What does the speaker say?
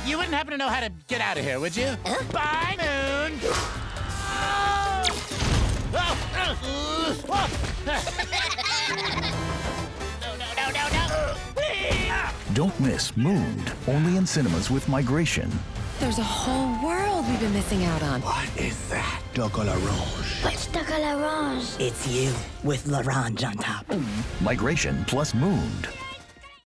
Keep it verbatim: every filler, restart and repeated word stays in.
You wouldn't happen to know how to get out of here, would you? Huh? Bye, Moon! Oh! Oh! Oh! No, no, no, no, no! Don't miss Mooned, only in cinemas with Migration. There's a whole world we've been missing out on. What is that? Chocolat Rouge. What's Chocolat Rouge? It's you with l'orange on top. Migration plus Mooned.